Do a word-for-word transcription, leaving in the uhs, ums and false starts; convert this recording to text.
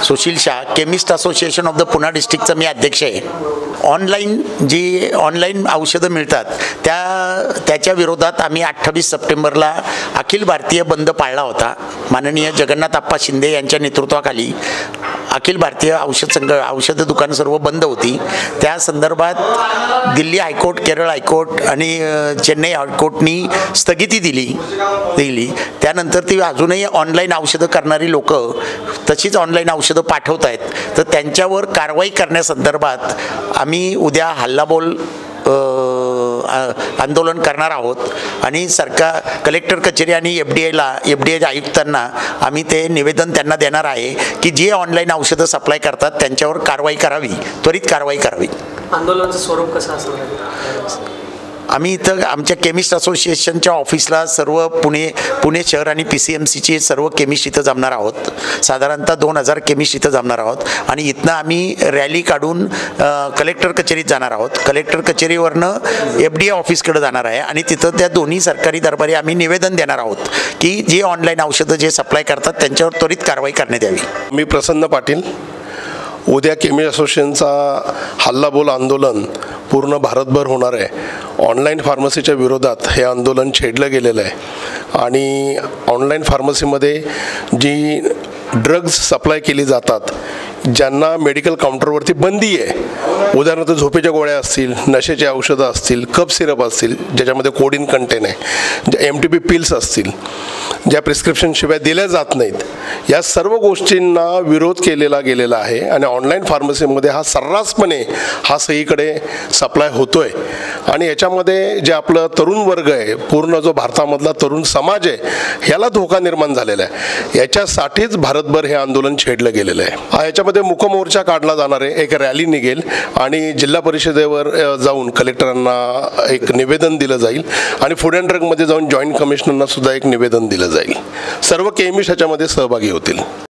Sushil Shah, chemist association of the Pune डिस्ट्रिक्टचा मी अध्यक्ष आहे. ऑनलाईन जी ऑनलाईन औषधं मिळतात त्या त्याच्या विरोधात आम्ही अठ्ठावीस सप्टेंबरला अखिल भारतीय बंद पाळला होता. माननीय जगन्नाथ अप्पा शिंदे यांच्या नेतृत्वाखाली अखिल भारतीय औषध संघ औषध दुकानं सर्व बंद होती. त्या संदर्भात दिल्ली हायकोर्ट, केरळ हायकोर्ट आणि चेन्नई हायकोर्टनी स्थगिती दिली दिली त्यानंतर ती अजूनही ऑनलाईन औषधं करणारी लोक तशीच ऑनलाईन औषधं पाठवत आहेत. तर त्यांच्यावर कारवाई करण्यासंदर्भात आम्ही उद्या हल्लाबोल आंदोलन करणार आहोत आणि सरकार कलेक्टर कचेरी आणि एफ डी आयला एफ डी आयच्या आयुक्तांना आम्ही ते निवेदन त्यांना देणार आहे की जे ऑनलाईन औषधं सप्लाय करतात त्यांच्यावर कारवाई करावी, त्वरित कारवाई करावी. आंदोलनाचं स्वरूप कसं असणार? आम्ही इथं आमच्या केमिस्ट असोसिएशनच्या ऑफिसला सर्व पुणे पुणे शहर आणि पी सी एम सीचे सर्व केमिस्ट इथं जमणार आहोत. साधारणतः दोन हजार केमिस्ट इथं जमणार आहोत आणि इथनं आम्ही रॅली काढून कलेक्टर कचेरीत जाणार आहोत. कलेक्टर कचेरीवरनं एफ डी ए ऑफिसकडे जाणार आहे आणि तिथं त्या दोन्ही सरकारी दरबारी आम्ही निवेदन देणार आहोत की जे ऑनलाईन औषधं जे सप्लाय करतात त्यांच्यावर त्वरित कारवाई करण्यात यावी. मी प्रसन्न पाटील. उद्या केमिस्ट असोसिएशनचा हल्लाबोल आंदोलन पूर्ण भारतभर होणार आहे. ऑनलाईन फार्मसीच्या विरोधात हे आंदोलन छेडलं गेलेलं आहे आणि ऑनलाईन फार्मसीमध्ये जी ड्रग्ज सप्लाय केली जातात ज्यांना मेडिकल काउंटरवरती बंदी आहे, उदाहरणार्थ झोपेच्या गोळ्या असतील, नशेचे औषधं असतील, कप सिरप असतील ज्याच्यामध्ये कोडिन कंटेन आहे, ज्या एम टी पी पिल्स असतील ज्या प्रिस्क्रिप्शनशिवाय दिल्या जात नाहीत, या सर्व गोष्टींना विरोध केलेला गेलेला आहे आणि ऑनलाईन फार्मसीमध्ये हा सर्रासपणे हा सगळीकडे सप्लाय होतो आहे. आणि याच्यामध्ये जे आपलं तरुण वर्ग आहे, पूर्ण जो भारतामधला तरुण समाज आहे, ह्याला धोका निर्माण झालेला आहे. याच्यासाठीच भारतभर हे आंदोलन छेडलं गेलेलं आहे. याच्यामध्ये मुकमोर्चा काढला जाणार आहे, एक रॅली निघेल आणि जिल्हा परिषदेवर जाऊन कलेक्टरांना एक निवेदन दिलं जाईल आणि फूड अँड ड्रगमध्ये जाऊन जॉईंट कमिशनरना सुद्धा एक निवेदन दिलं जाईल. सर्व केमिस्ट ह्याच्यामध्ये सहभागी होतील.